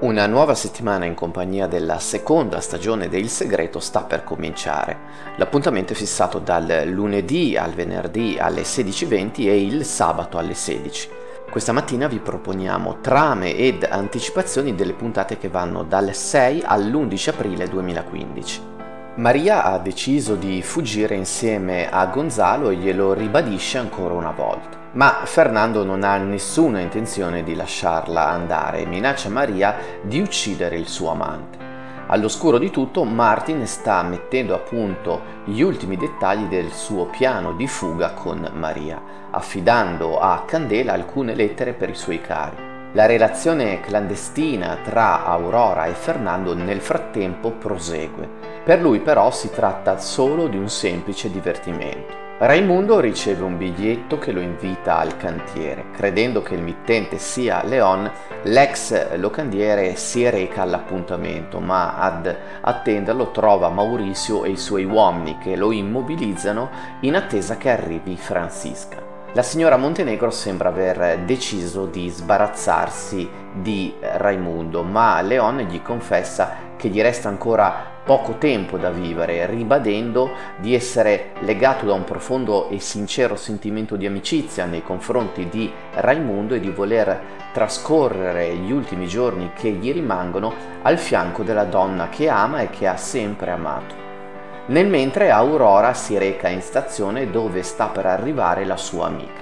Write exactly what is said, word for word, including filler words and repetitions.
Una nuova settimana in compagnia della seconda stagione de Il Segreto sta per cominciare. L'appuntamento è fissato dal lunedì al venerdì alle sedici e venti e il sabato alle sedici. Questa mattina vi proponiamo trame ed anticipazioni delle puntate che vanno dal sei all'undici aprile duemilaquindici. Maria ha deciso di fuggire insieme a Gonzalo e glielo ribadisce ancora una volta. Ma Fernando non ha nessuna intenzione di lasciarla andare e minaccia Maria di uccidere il suo amante. All'oscuro di tutto, Martin sta mettendo a punto gli ultimi dettagli del suo piano di fuga con Maria, affidando a Candela alcune lettere per i suoi cari. La relazione clandestina tra Aurora e Fernando nel frattempo prosegue. Per lui però si tratta solo di un semplice divertimento. Raimundo riceve un biglietto che lo invita al cantiere. Credendo che il mittente sia Leon, l'ex locandiere si reca all'appuntamento, ma ad attenderlo trova Mauricio e i suoi uomini che lo immobilizzano in attesa che arrivi Francisca. La signora Montenegro sembra aver deciso di sbarazzarsi di Raimundo, ma Leon gli confessa che gli resta ancora poco tempo da vivere, ribadendo di essere legato da un profondo e sincero sentimento di amicizia nei confronti di Raimundo e di voler trascorrere gli ultimi giorni che gli rimangono al fianco della donna che ama e che ha sempre amato. Nel mentre Aurora si reca in stazione dove sta per arrivare la sua amica.